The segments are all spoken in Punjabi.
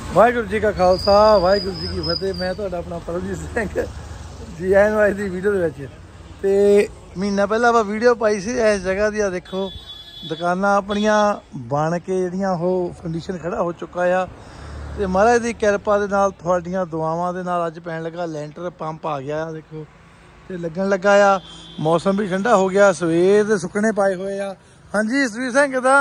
वाहिगुरू जी का खालसा वाहिगुरू जी की फतेह। मैं तो अपना परमजीत सिंह जी आए आज की वीडियो तो महीना पहले आप वीडियो पाई सी इस जगह की। देखो दुकाना अपनिया बन के जड़ियाँ वो कंडीशन खड़ा हो चुका है। तो महाराज की किरपा के नाल थोड़ियां दुआवां दे नाल अज पैन लगा लैंटर पंप आ गया। देखो तो लगन लगा आ। मौसम भी ठंडा हो गया। सवेर के सुकने पाए हुए आ। हाँ जी सुखबीर सिंह किदा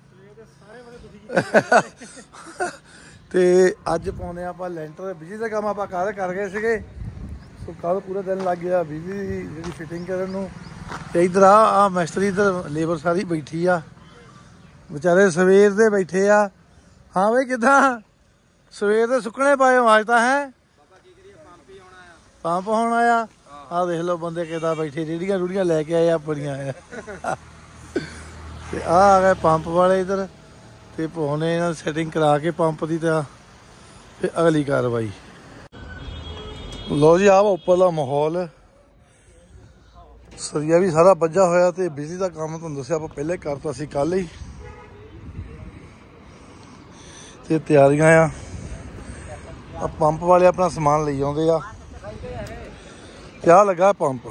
तो अज पाने आप लैंटर बिजली का काम आप कर गए थे। तो कल पूरा दिन लग गया बिजली जी फिटिंग करने। तो इधर आ मिस्त्री इधर लेबर सारी बैठी आ बेचारे सवेर दे बैठे आ। हाँ बई किदा सवेर दे सुकने पाए आज तो है पंप होना आ देख लो बंदे किदा बैठे रेहड़ियां रूड़ियां लैके आए अपनिया। आ गए पंप वाले इधर तो पौने सैटिंग करा के पंप की तो फिर अगली कार्रवाई। लो जी आ उपरला माहौल सरिया भी सारा बजा होया तो बिजली का काम तुहानूं दस्सिया आपां पहले करता सी कल ही। तो तैयारियां आ पंप वाले अपना समान ले आउंदे आ। क्या लगा पंप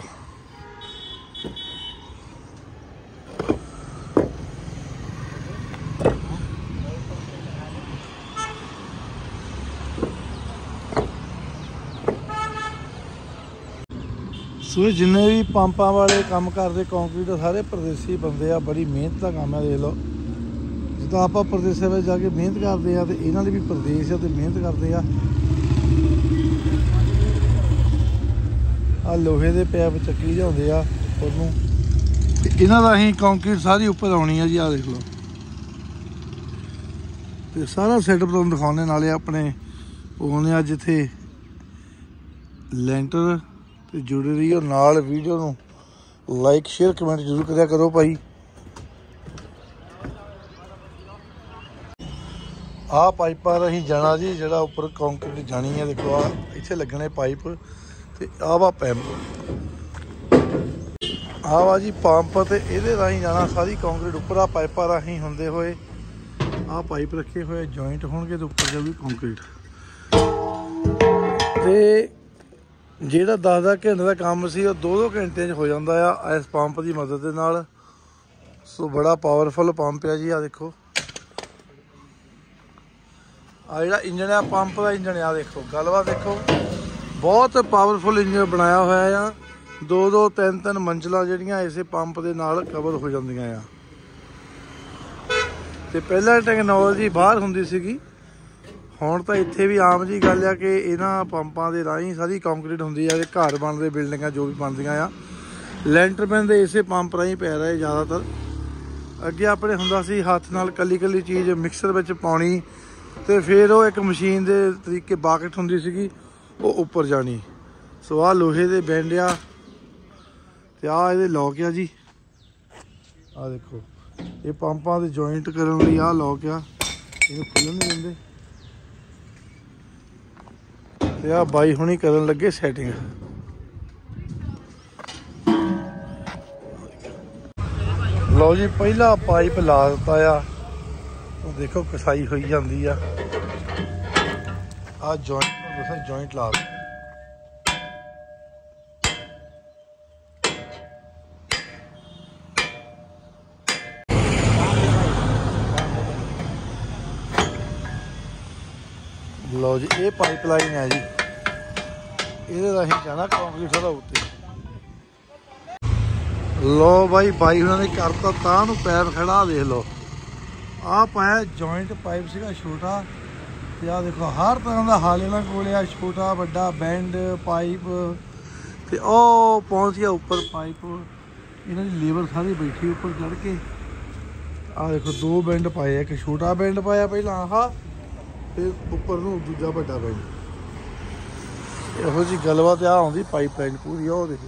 सो जिन्ने भी पंपां वाले काम करते कॉन्क्रीट सारे परदेसी बंदे आ। बड़ी मेहनत का काम है। देख लो जिदा आप परदेसों में जाके मेहनत करते हैं तो इन्होंने भी परदेस है तो मेहनत करते हैं। आ लोहे के पैप चक्की जाते आ उपर इन्हों का अं कॉन्क्रीट सारी उपर आनी है जी। आ देख लो तो सारा सैटअप तुहानूं दिखाने नाले अपने पाने जिथे लैंटर तो जुड़े रहिए नाल वीडियो नूं लाइक शेयर कमेंट जरूर करिया करो भाई। आ पाइपा राही जाना जी जरा उपर कॉन्क्रीट जानी है। देखो आ इत्थे लगने पाइप तो आ वा पैंप आ वा जी पंप तो ये राही जाना सारी कॉन्क्रीट उपर। आ पाइपा राही होंदे होए आ पाइप रखे हुए जॉइंट होणगे तो उपर जाऊगी कॉन्क्रीट। तो ਜਿਹੜਾ 10-10 घंटे का काम सी 2-2 घंटे हो जाता है इस पंप की मदद के नाल। सो बड़ा पावरफुल पंप है जी। आ देखो आ जिहड़ा इंजन है पंप का इंजन आ देखो गलबात देखो बहुत पावरफुल इंजन बनाया होया आ। 2-2 3-3 मंजिल जिहड़ियां इस पंप के नाल कवर हो जांदियां आ। ते पहला टैक्नोलॉजी बाहर हुंदी सीगी ਹੁਣ ਤਾਂ ਇੱਥੇ ਵੀ ਆਮ ਜੀ ਗੱਲ ਆ कि ਇਹਨਾਂ ਪੰਪਾਂ ਦੇ ਰਾਹੀਂ ਸਾਰੀ ਕੰਕਰੀਟ ਹੁੰਦੀ ਆ। घर ਬਣਦੇ ਬਿਲਡਿੰਗਾਂ ਜੋ ਵੀ ਬਣਦੀਆਂ ਆ ਲੈਂਟਰ ਪੈਂਦੇ ਇਸੇ ਪੰਪ ਰਾਹੀਂ ਪੈ ਰਹੇ ਜ਼ਿਆਦਾਤਰ। ਅੱਗੇ ਆਪਣੇ ਹੁੰਦਾ ਸੀ ਹੱਥ ਨਾਲ ਕੱਲੀ ਕੱਲੀ ਚੀਜ਼ ਮਿਕਸਰ ਵਿੱਚ ਪਾਉਣੀ ਤੇ ਫਿਰ ਉਹ ਇੱਕ ਮਸ਼ੀਨ ਦੇ ਤਰੀਕੇ ਬਾਕਟ ਹੁੰਦੀ ਸੀਗੀ ਉਹ ਉੱਪਰ ਜਾਣੀ। ਸੋ ਆਹ ਲੋਹੇ ਦੇ ਬੈਂਡ ਆ ਤੇ ਆਹ ਇਹਦੇ ਲੌਕ ਆ ਜੀ। ਆਹ ਦੇਖੋ ਇਹ ਪੰਪਾਂ ਦੇ ਜੁਆਇੰਟ ਕਰਨ ਲਈ ਆਹ ਲੌਕ ਆ ਇਹਨੂੰ ਖੁੱਲ੍ਹਣ ਨਹੀਂ ਦਿੰਦੇ। ਤੇ ਆ ਬਾਈ ਹੁਣੀ ਕਰਨ ਲੱਗੇ ਸੈਟਿੰਗ। लो जी पहला पाइप ला दिता आ तो देखो कसाई हुई जाती है। आ जॉइंट जॉइंट ला लो जी ये पाइप लाइन है जी ये राही जाना कॉन्क्रीट का उत्ते। लो भाई भाई उन्होंने करता तां पैर खड़ा देख लो आ पाया जॉइंट पाइप सीगा छोटा ते आ देखो हर तरह का हाल इन्होंने कोल आ छोटा बड़ा बैंड पाइप ते ओ पहुंच गया ऊपर पाइप। इन्हों की लेबर सारी बैठी ऊपर चढ़ के आ देखो 2 बैंड पाए एक छोटा बैंड पाया पहला आह फिर उपर नूं दूजा बड़ा बैंड। इहो जी गलबात आ आउंदी पाइप लाइन पूरी ओ देखो।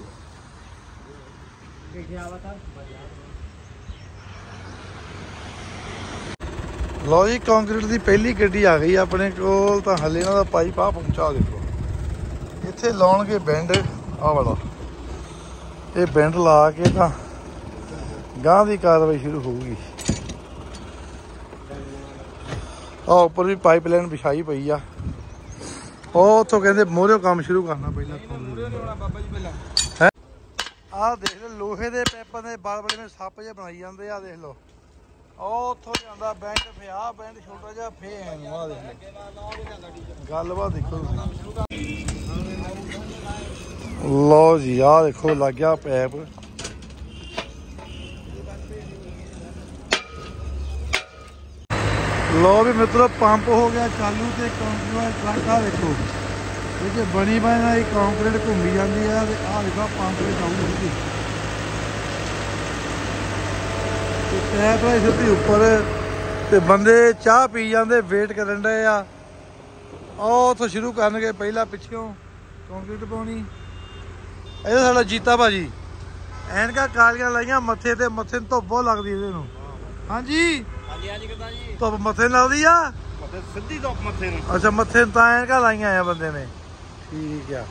लो जी कंक्रीट की पहली गड्डी आ गई अपने कोल तो हले इन्हों का पाइप आ पहुंचा देखो इत्थे लाउणगे बैंड आ वाला ये बैंड ला के तो गांह की कार्रवाई शुरू होगी। ਆ ਉੱਪਰ ਵੀ ਪਾਈਪਲਾਈਨ ਵਿਛਾਈ ਪਈ ਆ। ਉਹ ਉੱਥੋਂ ਕਹਿੰਦੇ ਮੋਹਰਿਓ ਕੰਮ ਸ਼ੁਰੂ ਕਰਨਾ ਪਹਿਲਾਂ। ਹੈ ਆਹ ਦੇਖ ਲਓ ਲੋਹੇ ਦੇ ਪੈਪਾਂ ਦੇ ਬਲ ਬੜੇ ਨੇ ਸੱਪ ਜਿਹੇ ਬਣਾਈ ਜਾਂਦੇ ਆ। ਦੇਖ ਲਓ ਉਹ ਉੱਥੋਂ ਜਾਂਦਾ ਬੈਂਡ ਫਿਆ ਬੈਂਡ ਛੋਟਾ ਜਿਹਾ ਫੇ ਐਨੂੰ। ਆ ਦੇਖ ਗੱਲਬਾਤ ਦੇਖੋ ਤੁਸੀਂ। ਲਓ ਜੀ ਆਹ ਦੇਖੋ ਲੱਗ ਗਿਆ ਪੈਪ। ਲਓ ਵੀ ਮਿੱਤਰੋ ਪੰਪ ਹੋ ਗਿਆ ਚਾਲੂ ਤੇ ਕੰਕਰੀਟ ਟਰੱਕ ਆ ਦੇਖੋ ਇਹ ਜੇ ਬਣੀ ਬਣਾਈ ਕੰਕਰੀਟ ਘੁੰਮੀ ਜਾਂਦੀ ਆ। ਤੇ ਆਹ ਦੇਖੋ ਪੰਪ ਦੇ ਚਾਲੂ ਤੇ ਪੈਪ ਹੈ ਸਿੱਧੀ ਉੱਪਰ ਤੇ ਬੰਦੇ ਚਾਹ ਪੀ ਜਾਂਦੇ ਵੇਟ ਕਰਨ ਡਏ ਆ। ਉਹ ਉੱਥੋਂ ਸ਼ੁਰੂ ਕਰਨਗੇ ਪਹਿਲਾਂ ਪਿੱਛੋਂ ਕੰਕਰੀਟ ਪਾਉਣੀ। ਇਹ ਸਾਡਾ ਜੀਤਾ ਭਾਜੀ ਐਨਕਾਂ ਕਾਲੀਆਂ ਲਾਈਆਂ ਮੱਥੇ ਤੇ, ਮੱਥੇ ਨੂੰ ਧੁੱਪ ਬਹੁਤ ਲੱਗਦੀ ਇਹਦੇ ਨੂੰ। ਹਾਂਜੀ ਹਾਂਜੀ ਕਿੱਦਾਂ ਜੀ? ਧੁੱਪ ਮੱਥੇ ਨੂੰ ਲੱਗਦੀ ਆ? ਮੱਥੇ ਸਿੱਧੀ ਧੁੱਪ ਮੱਥੇ ਨੂੰ। ਅੱਛਾ ਮੱਥੇ ਨੂੰ ਤਾਂ ਐਨਕਾਂ ਲਾਈਆਂ ਆ ਬੰਦੇ ਨੇ। ਠੀਕ ਆ।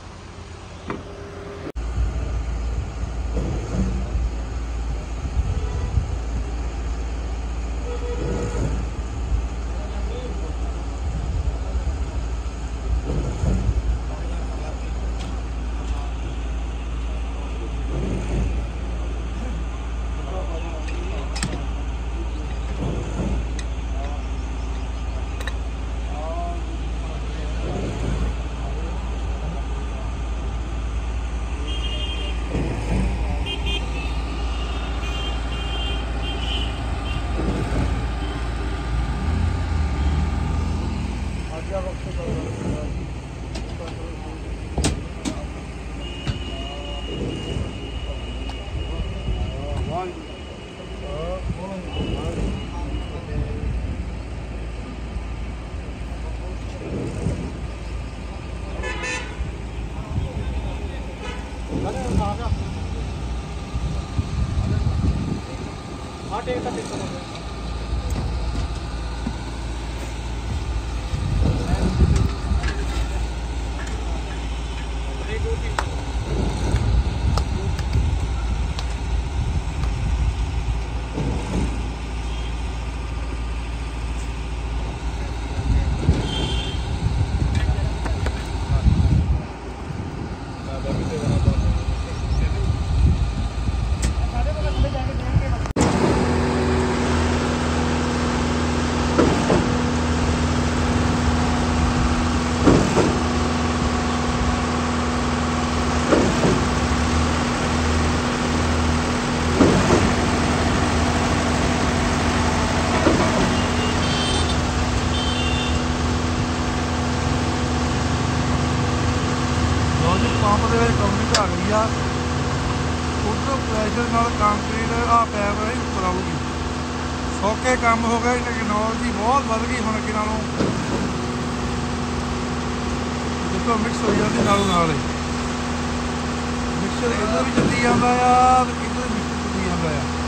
ਪੰਪ ਦੇ ਵਿੱਚ ਕੰਕਰੀਟ ਆ ਗਈ ਆ। ਉਧਰੋਂ ਪ੍ਰੈਸ਼ਰ ਨਾਲ ਕੰਕਰੀਟ ਆ ਪੈਪ ਹੈ ਉੱਪਰ ਆਊਗੀ। ਸੌਖੇ ਕੰਮ ਹੋ ਗਏ। ਟੈਕਨੋਲੋਜੀ ਬਹੁਤ ਵੱਧ ਗਈ ਹੁਣ ਅੱਗੇ ਨਾਲੋਂ। ਦੇਖੋ ਮਿਕਸ ਹੋ ਜਾਂਦੀ ਨਾਲੋਂ ਨਾਲ। ਮਿਕਸਰ ਇੱਧਰ ਵੀ ਚੱਲੀ ਜਾਂਦਾ ਆ ਤੇ ਇੱਧਰ ਮਿਕਸਰ ਚੱਲੀ ਜਾਂਦਾ ਆ।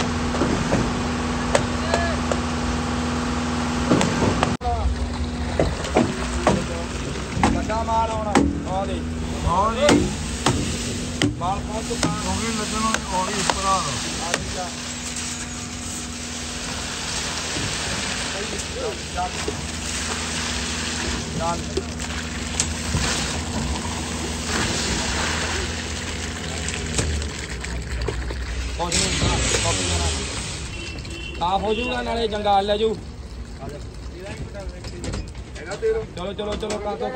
ਵੱਡਾ ਮਾਲ ਆਉਣਾ ਆ ਦੇ। ਹਾਂ ਜੀ ਮਾਲ ਪਹੁੰਚ ਚੁੱਕਾ। ਕੰਕਰੀਟ ਲੱਗਣ ਵਾਲੀ ਔੜੀ ਉੱਪਰ ਆ ਆ ਸਾਫ ਹੋ ਜੂਗਾ ਨਾਲੇ ਜੰਗਾਲ ਲੈ ਜੂ। ਚਲੋ ਚਲੋ ਚਲੋ ਕਰ ਦੋ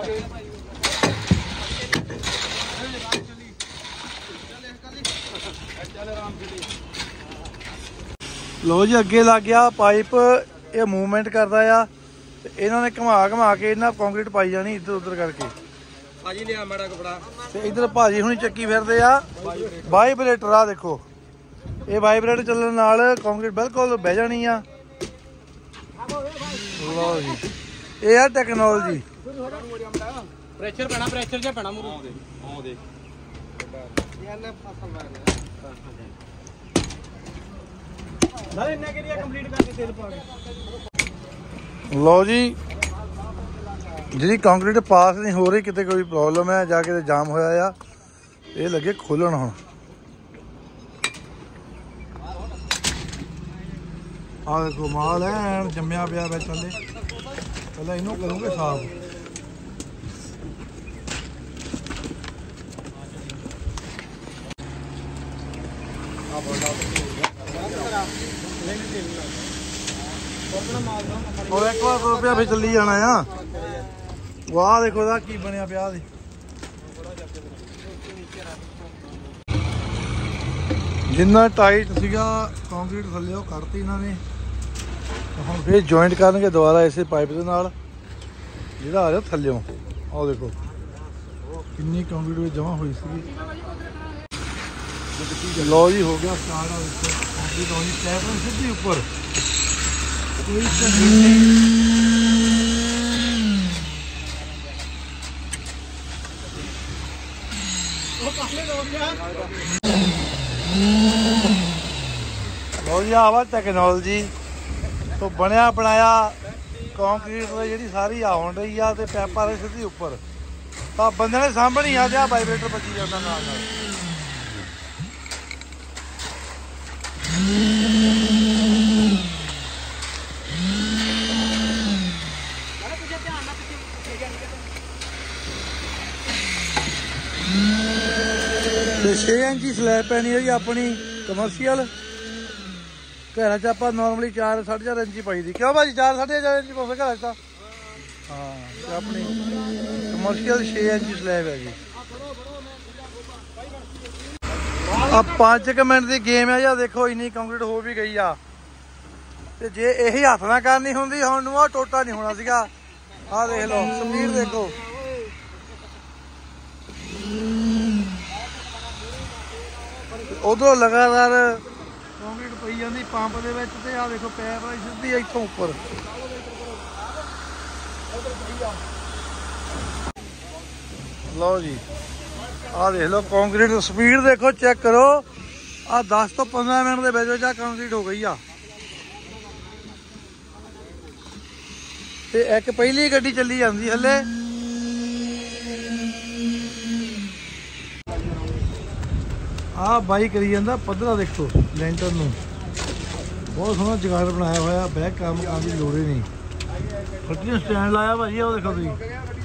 ਲੋ ਜੀ ਅੱਗੇ ਲੱਗ ਗਿਆ ਪਾਈਪ। ਇਹ ਮੂਵਮੈਂਟ ਕਰਦਾ ਆ ਤੇ ਇਹਨਾਂ ਨੇ ਘੁਮਾ ਘੁਮਾ ਕੇ ਇਹਨਾਂ ਕੰਕਰੀਟ ਪਾਈ ਜਾਣੀ ਇੱਧਰ ਉੱਧਰ ਕਰਕੇ। ਭਾਜੀ ਲਿਆ ਮਾੜਾ ਕਪੜਾ ਤੇ ਇੱਧਰ ਭਾਜੀ ਹੁਣੀ ਚੱਕੀ ਫਿਰਦੇ ਆ। ਵਾਈਬ੍ਰੇਟਰ ਆ ਦੇਖੋ। ਇਹ ਵਾਈਬ੍ਰੇਟਰ ਚੱਲਣ ਨਾਲ ਕੰਕਰੀਟ ਬਿਲਕੁਲ ਬਹਿ ਜਾਣੀ ਆ। ਲਓ ਜੀ ਇਹ ਆ ਟੈਕਨੋਲੋਜੀ। ਪ੍ਰੈਸ਼ਰ ਪੈਣਾ, ਪ੍ਰੈਸ਼ਰ ਜਿਹਾ ਪੈਣਾ ਮੂਰੇ। ਆਉਂਦੇ ਨਾਲੇ ਇੰਨਾ ਕਿਹੜੀ ਕੰਪਲੀਟ ਕਰਕੇ ਤੇਲ ਪਾ ਕੇ। ਲਓ ਜੀ ਜਿਹੜੀ ਕੰਕਰੀਟ ਪਾਸ ਨਹੀਂ ਹੋ ਰਹੀ, ਕਿਤੇ ਕੋਈ ਪ੍ਰੋਬਲਮ ਹੈ ਜਾਂ ਕਿਤੇ ਜਾਮ ਹੋਇਆ ਆ, ਇਹ ਲੱਗੇ ਖੋਲਣ। ਹੁਣ ਆਹ ਦੇਖੋ ਮਾਲ ਐ ਜੰਮਿਆ ਪਿਆ ਵਿੱਚ ਥੱਲੇ। ਪਹਿਲਾਂ ਇਹਨੂੰ ਕਰੂੰਗੇ ਸਾਫ। और एक बार रुपया फिर चली जाना आ। वाह देखो दा की बनया पिया दे। जिन्ना टाइट सीगा कंक्रीट थल्ले ਉਹ ਕੱਢਤੀ ਇਹਨਾਂ ਨੇ। ਹੁਣ ਫਿਰ ਜੁਆਇੰਟ ਕਰਨਗੇ ਦੁਬਾਰਾ ਇਸੇ ਪਾਈਪ ਦੇ ਨਾਲ ਜਿਹੜਾ ਆ ਰਿਹਾ ਥੱਲਿਓਂ। ਆਹ ਦੇਖੋ ਕਿੰਨੀ ਕੰਕਰੀਟ ਵਿੱਚ ਜਮਾ ਹੋਈ ਸੀ। ਲੋ ਜੀ ਹੋ ਗਿਆ ਸਟਾਰਟ। ਆ ਦੇਖੋ ਕੰਕਰੀਟ ਹੋਈ ਪੈਪ ਸਿੱਧੀ ਉੱਪਰ। ਕੋਈ लो जी आवा टैक्नोलॉजी तो बनया बनाया कंक्रीट जी सारी आन रही है तो पैपा रही सीधी उपर तो बंदे ने सामने ही आ जा वाइब्रेटर बची जाता नाल नाल। तो 6 इंची स्लैब पैनी है जी अपनी कमर्शियल। घर च आप नॉर्मली 4 साढ़े 4 इंची पाई थी। क्यों भाजी 4 साढ़े 4 इंची पाओ घर च? हाँ अपनी कमर्शियल 6 इंची स्लैब है जी। अब 5 मिनट की गेम है या देखो इन्नी कंक्रीट हो भी गई आ। ते जे यही हथ ना करनी होंगी हुण नूं टोटा नहीं होना सीगा। आ देख लो स्पीड देखो। उधरों लगातार कंक्रीट पई जाती पंप दे विच ते आ देखो पैप आई सीधी इत्थों उपर। लो जी आ देख लो कंक्रीट स्पीड देखो चेक करो। आ 10 तो 15 मिनट दे विच कंक्रीट हो गई आ। ते एक पहली गड्डी चली जाती हले। आ बाई करी जाता पद्धरा देखो लेंटर नूं बहुत सोहना जुगाड़ बनाया होया। बैक काम की लोड़ ही नहीं। फट्टियां स्टैंड लाया भाजी वो देखो तुसीं।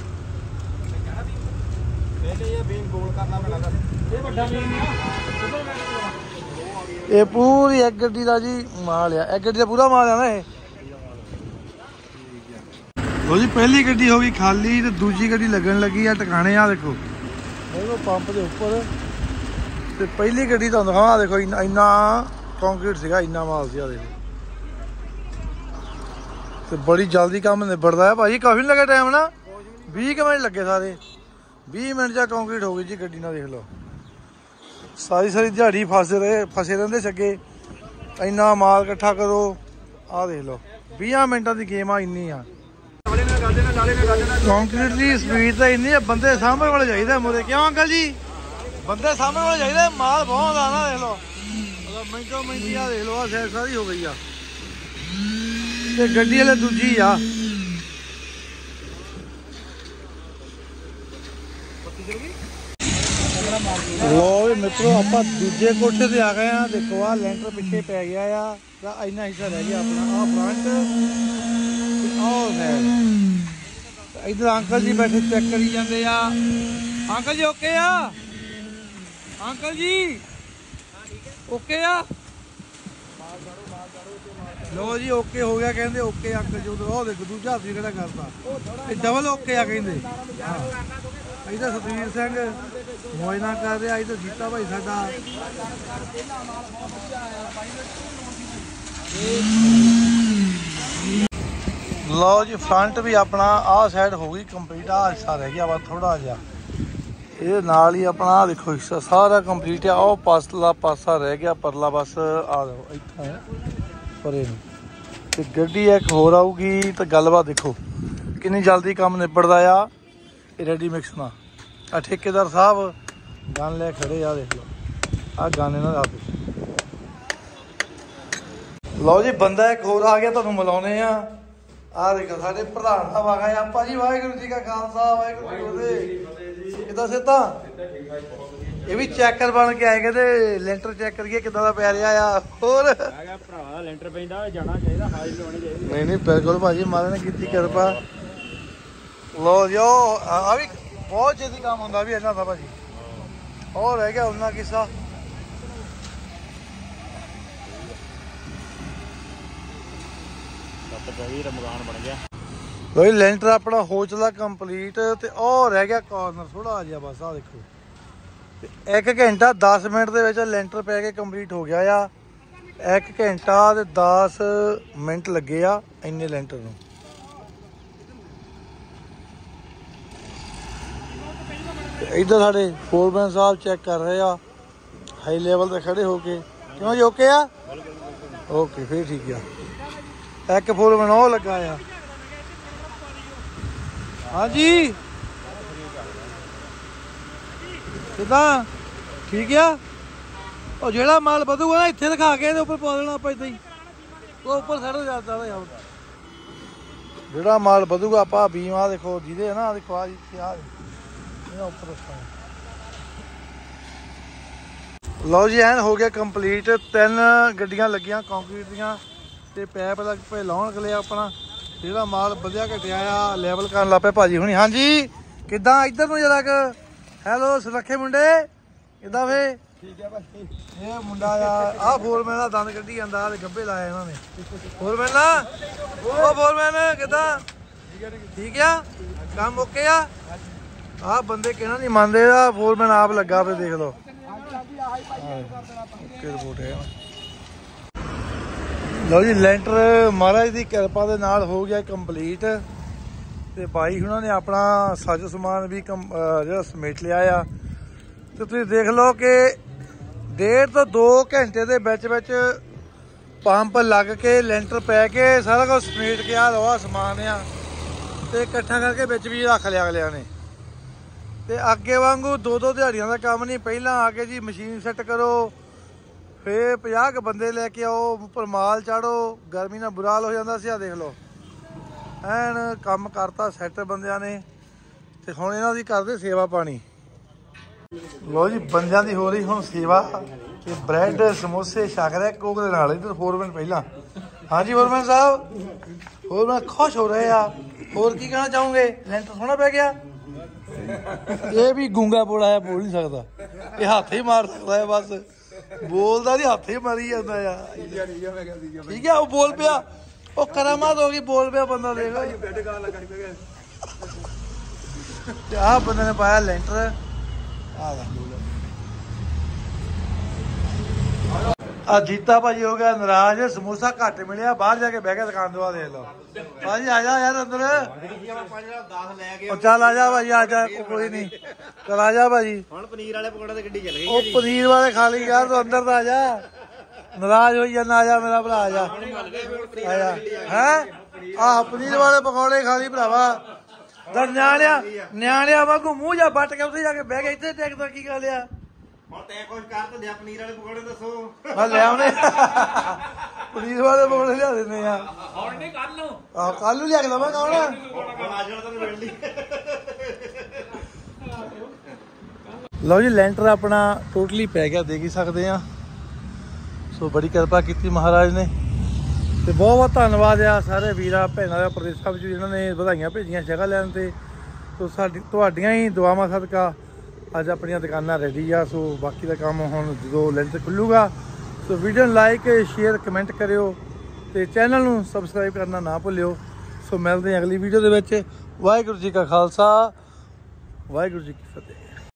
ये पूरी एक गड्डी का जी माल है। एक गड्डी का पूरा माल है ना ये। लो जी पहली गड्डी हो गई खाली तो दूजी गड्डी लगन लगी है टिकाने। आ देखो पंप के उपर ते पहली गड्डी तो दिखावा। देखो इन्ना कंक्रीट सीगा इन्ना माल सी। देखो ते बड़ी जल्दी काम निबड़दा है भाजी। काफी लगा टाइम ना 20 मिनट लगे सारे। 20 मिनट चा कंक्रीट हो गई जी गड्डी ना। देख लो सारी सारी दिहाड़ी फसे रहंदे सके। इन्ना माल इकट्ठा करो। आ देख लो 20 मिनटां दी गेम आ इन्नी आ। कंक्रीट की स्पीड तो इन्नी है बंदे सामने वाले चाहिए मुझे। क्यों अंकल जी बंदे सामने वाले चाहिए। माल बहुत आ ना देख लो मिनटों मिनटी। आ देख लो आ सैर सारी हो गई आ। गड्डी वाले दूजी आ। लो मित्रों आप दूजे कोठे से आ गए हैं। देखो आ लेंटर पिछे पै गया आ। इन्ना हिस्सा रह गया अपना। आ फ्रंट इधर अंकल जी बैठे चेक करी जाते आ। अंकल जी ओके आ? अंकल जी ओके आ? लो जी ओके हो गया कहते। ओके अंकल जी उधर देखो दूजा हाथ भी खड़ा करता। डबल ओके आ कहते। इधर सतवीर सिंह मुआयना कर रहा। इधर जीता भाई साडा। लो जी फ्रंट भी अपना आ साइड हो गई कंप्लीट। आ हिस्सा रह गया बस थोड़ा जा। ये नाल ही अपना देखो हिस्सा सारा कंप्लीट है। आओ पासला पासा रह गया परला बस। आ जाओ इतना है परे ते गड्डी एक होर आऊगी तो गलबात देखो कितनी जल्दी काम निबड़दा आ। रेडी मिक्स ना आ ठेकेदार साहब गन ले खड़े। आ देख लो आ गन इन्हां दा। लो जी बंदा एक होर आ गया तुहानूं मिलाउने आ। आ देखो साडे प्रधान साहब आ गए। आपा जी वाहिगुरू जी का खालसा वाहिगुरू जी की फतेह। किदा सिद्धा ये भी चेकर बन के आए कहते लेंटर चेक करिए किदा दा पै रिहा आ। होर भरा लेंटर पैंदा जाना चाहिए हाजिर होनी चाहिए। नहीं नहीं बिल्कुल भाजी महाराज ने की कृपा। ਲੋ ਜੀ ਆ ਵੀ ਬਹੁਤ ਛੇਤੀ ਕੰਮ ਹੁੰਦਾ ਵੀ ਇਹਨਾਂ ਦਾ ਭਾਜੀ। ਹੋਰ ਰਹਿ ਗਿਆ ਉਹਨਾਂ ਕਿੱਸਾ ਮਕਾਨ ਬਣ ਗਿਆ। ਲੋਈ ਲੈਂਟਰ ਆਪਣਾ ਹੋ ਚਲਾ ਕੰਪਲੀਟ ਤੇ ਉਹ ਰਹਿ ਗਿਆ ਕਾਰਨਰ ਥੋੜਾ ਜਿਹਾ ਬਸ। ਆ ਦੇਖੋ 1 ਘੰਟਾ 10 ਮਿੰਟ ਦੇ ਵਿੱਚ ਲੈਂਟਰ ਪੈ ਕੇ ਕੰਪਲੀਟ ਹੋ ਗਿਆ ਆ। 1 ਘੰਟਾ ਤੇ 10 ਮਿੰਟ ਲੱਗੇ ਆ ਇੰਨੇ ਲੈਂਟਰ ਨੂੰ। ਇੱਧਰ ਸਾਡੇ ਫੋਰਮੈਨ ਸਾਹਿਬ ਚੈੱਕ ਕਰ ਰਹੇ ਆ ਹਾਈ ਲੈਵਲ ਤੇ ਖੜੇ ਹੋ ਕੇ। ਕਿਉਂ ਜੀ ਓਕੇ ਆ? ਓਕੇ ਫਿਰ ਠੀਕ ਆ। ਇੱਕ ਫੋਰਮੈਨ ਉਹ ਲੱਗਾ ਆ। ਹਾਂਜੀ ਕਿੱਦਾਂ ਠੀਕ ਆ? ਉਹ ਜਿਹੜਾ ਮਾਲ ਵਧੂਗਾ ਨਾ ਇੱਥੇ ਦਿਖਾ ਕੇ ਇਹਦੇ ਉੱਪਰ ਪਾ ਦੇਣਾ ਆਪਾਂ ਏਦਾਂ ਹੀ। ਉਹ ਉੱਪਰ ਸੜ ਜਾਂਦਾ ਯਾਰ। ਜਿਹੜਾ ਮਾਲ ਵਧੂਗਾ ਆਪਾਂ ਬੀਮ ਆ ਦੇਖੋ ਜਿਹਦੇ ਨਾ ਦੇਖੋ ਆ ਜੀ ਆ ਇਹਦਾ ਉੱਪਰ ਰੱਖਾਂਗੇ। ਲਓ ਜੀ ਐਨ ਹੋ ਗਿਆ ਕੰਪਲੀਟ। 3 ਗੱਡੀਆਂ ਲੱਗੀਆਂ ਕੰਕਰੀਟ ਦੀਆਂ ਤੇ ਪੈਪ ਲੱਗ ਪਏ ਲਾਉਣ ਗਲੇ ਆਪਣਾ। ਜਿਹੜਾ ਮਾਲ ਵਧਿਆ ਘਟਿਆ ਆ ਲੈਵਲ ਕਰਨ ਲੱਗ ਪਏ ਭਾਜੀ ਹੁਣੀ। ਹਾਂਜੀ ਕਿੱਦਾਂ ਇੱਧਰ ਨੂੰ ਜਰਾ ਕ ਹੈਲੋ ਸੁਰੱਖੇ ਮੁੰਡੇ ਕਿੱਦਾਂ ਫੇ? ਠੀਕ ਹੈ ਭਾਈ। ਇਹ ਮੁੰਡਾ ਆ ਫੋਰਮੈਨ ਦਾ ਦੰਦ ਕੱਢੀ ਜਾਂਦਾ ਤੇ ਗੱਭੇ ਲਾਇਆ ਇਹਨਾਂ ਨੇ। ਫੋਰਮੈਨ ਨਾ ਉਹ ਫੋਰਮੈਨ ਕਿੱਦਾਂ ਠੀਕ ਆ? ਕੰਮ ਓਕੇ ਆ? ਆਹ ਬੰਦੇ ਕਹਿਣਾ ਨਹੀਂ ਮੰਨਦੇ ਆ। ਫੋਰਮੈਨ ਆਪ ਲੱਗਾ ਪਏ ਦੇਖ ਲਓ। ਓਕੇ ਰਿਪੋਰਟ ਹੈ। ਲਓ ਜੀ ਲੈਂਟਰ ਮਹਾਰਾਜ ਦੀ ਕਿਰਪਾ ਦੇ ਨਾਲ ਹੋ ਗਿਆ ਕੰਪਲੀਟ ਤੇ ਬਾਈ ਉਹਨਾਂ ਨੇ ਆਪਣਾ ਸਾਜੋ ਸਮਾਨ ਵੀ ਜਿਹੜਾ ਸਮੇਟ ਲਿਆ ਆ। ਤੇ ਤੁਸੀਂ ਦੇਖ ਲਓ ਕਿ 1.5 ਤੋਂ 2 ਘੰਟੇ ਦੇ ਵਿੱਚ ਪੰਪ ਲੱਗ ਕੇ ਲੈਂਟਰ ਪੈ ਕੇ ਸਾਰਾ ਕੁਝ ਸਮੇਟ ਕੇ ਆ ਲਵਾ ਸਮਾਨ ਆ ਤੇ ਇਕੱਠਾ ਕਰਕੇ ਵਿੱਚ ਵੀ ਰੱਖ ਲਿਆ ਅਗਲਿਆਂ ਨੇ। ਤੇ ਅੱਗੇ ਵਾਂਗੂ 2-2 ਦਿਹਾੜੀਆਂ ਦਾ ਕੰਮ ਨਹੀਂ। ਪਹਿਲਾਂ ਆ ਕੇ ਜੀ ਮਸ਼ੀਨ ਸੈੱਟ ਕਰੋ ਫੇਰ 50 ਕੁ ਬੰਦੇ ਲੈ ਕੇ ਆਓ ਉੱਪਰ ਮਾਲ ਚਾੜੋ। ਗਰਮੀ ਨਾਲ ਬੁਰਾ ਹਾਲ ਹੋ ਜਾਂਦਾ ਸੀ। ਆ ਦੇਖ ਲਓ ਐਨ ਕੰਮ ਕਰਤਾ ਸੈੱਟ ਬੰਦਿਆਂ ਨੇ ਤੇ ਹੁਣ ਇਹਨਾਂ ਦੀ ਕਰਦੇ ਸੇਵਾ ਪਾਣੀ। ਲੋ ਜੀ ਬੰਦਿਆਂ ਦੀ ਹੋ ਰਹੀ ਹੁਣ ਸੇਵਾ ਤੇ ਬ੍ਰੈਡ ਸਮੋਸੇ ਛਕ ਰਿਹਾ ਕੋਕ ਦੇ ਨਾਲ। ਇੱਧਰ ਫੋਰਮੈਨ ਪਹਿਲਾਂ। ਹਾਂਜੀ ਫੋਰਮੈਨ ਸਾਹਿਬ ਫੋਰਮੈਨ ਖੁਸ਼ ਹੋ ਰਹੇ ਆ। ਹੋਰ ਕੀ ਕਹਿਣਾ ਚਾਹੋਗੇ? ਲੈਂਟਰ ਸੋਹਣਾ ਪੈ ਗਿਆ। ਇਹ ਵੀ ਗੂੰਗਾ ਬੋਲਾ ਹੈ ਬੋਲ ਨਹੀਂ ਸਕਦਾ। ਇਹ ਹੱਥ ਹੀ ਮਾਰ ਸਕਦਾ ਹੈ ਬਸ। ਬੋਲਦਾ ਨਹੀਂ ਹੱਥ ਹੀ ਮਾਰੀ ਜਾਂਦਾ ਆ। ਠੀਕ ਆ ਉਹ ਬੋਲ ਪਿਆ। ਉਹ ਕਰਾਮਾਤ ਹੋ ਗਈ ਬੋਲ ਪਿਆ ਬੰਦਾ। ਦੇਖ ਆਹ ਬੰਦੇ ਨੇ ਪਾਇਆ ਲੈਂਟਰ। ਆ ਜੀਤਾ ਭਾਜੀ ਹੋ ਗਿਆ ਨਾਰਾਜ਼। ਸਮੋਸਾ ਘੱਟ ਮਿਲਿਆ ਬਾਹਰ ਜਾ ਕੇ ਬਹਿ ਕੇ ਦੁਕਾਨ ਦਵਾ ਦੇਖ ਲਓ। ਭਾਜੀ ਆ ਜਾ ਯਾਰ ਅੰਦਰ। ਚੱਲ ਆ ਜਾ ਭਾਜੀ ਆ ਜਾ ਕੋਈ ਨਹੀਂ। ਚੱਲ ਆ ਜਾ ਭਾਜੀ। ਹੁਣ ਪਨੀਰ ਵਾਲੇ ਪਕੌੜੇ ਤੇ ਗੱਡੀ ਚੱਲ ਗਈ। ਉਹ ਪਨੀਰ ਵਾਲੇ ਖਾ ਲਈ ਯਾਰ ਤੂੰ ਅੰਦਰ ਤਾਂ ਆ ਜਾ। ਨਾਰਾਜ਼ ਹੋਈ ਜਾਂਦਾ। ਆ ਜਾ ਮੇਰਾ ਭਰਾ ਆ ਜਾ। ਆ ਜਾ ਹੈ ਆਹ ਪਨੀਰ ਵਾਲੇ ਪਕੌੜੇ ਖਾ ਲਈ ਭਰਾਵਾ। ਨਿਆਣਿਆਂ ਵਾਂਗੂ ਮੂੰਹ ਜਾ ਵੱਟ ਕੇ ਉੱਥੇ ਜਾ ਕੇ ਬਹਿ ਗਿਆ। ਇੱਥੇ ਟੈਕਦਾ ਕੀ ਗੱਲ ਆ? ਹੁਣ ਤੈਂ ਕੁਝ ਕਰ ਤੇ ਦਿਆ ਪਨੀਰ ਵਾਲੇ ਪਕੌੜੇ ਦੱਸੋ। ਮੈਂ ਲੈ ਆਉਣੇ ਪਨੀਰ ਵਾਲੇ ਪਕੌੜੇ ਲਿਆ ਦਿੰਦੇ ਆ। ਹੁਣ ਨਹੀਂ ਕੱਲ ਨੂੰ। ਆਹ ਕੱਲ ਨੂੰ ਲਿਆ ਕੇ ਦਵਾਂ ਕੌਣ? ਲਓ ਜੀ ਲੈਂਟਰ ਆਪਣਾ ਟੋਟਲੀ ਪੈ ਗਿਆ ਦੇਖ ਹੀ ਸਕਦੇ ਆ। ਸੋ ਬੜੀ ਕਿਰਪਾ ਕੀਤੀ ਮਹਾਰਾਜ ਨੇ ਤੇ ਬਹੁਤ ਬਹੁਤ ਧੰਨਵਾਦ ਆ ਸਾਰੇ ਵੀਰਾਂ ਭੈਣਾਂ ਦਾ ਪ੍ਰਦੇਸ਼ਾਂ ਵਿੱਚ ਜਿਨ੍ਹਾਂ ਨੇ ਵਧਾਈਆਂ ਭੇਜੀਆਂ ਜਗ੍ਹਾ ਲੈਣ ਤੇ। ਸੋ ਤੁਹਾਡੀਆਂ ਹੀ ਦੁਆਵਾਂ ਸਦਕਾ ਅੱਜ ਆਪਣੀਆਂ ਦੁਕਾਨਾਂ ਰੈਡੀ ਆ। ਸੋ ਬਾਕੀ ਦਾ ਕੰਮ ਹੁਣ ਜਦੋਂ ਲੈਂਟਰ ਖੁੱਲੂਗਾ। ਸੋ ਵੀਡੀਓ ਨੂੰ ਲਾਈਕ ਸ਼ੇਅਰ ਕਮੈਂਟ ਕਰਿਓ ਤੇ ਚੈਨਲ ਨੂੰ ਸਬਸਕ੍ਰਾਈਬ ਕਰਨਾ ਨਾ ਭੁੱਲਿਓ। ਸੋ ਮਿਲਦੇ ਹਾਂ ਅਗਲੀ ਵੀਡੀਓ ਦੇ ਵਿੱਚ। ਵਾਹਿਗੁਰੂ ਜੀ ਕਾ ਖਾਲਸਾ ਵਾਹਿਗੁਰੂ ਜੀ ਕੀ ਫਤਿਹ।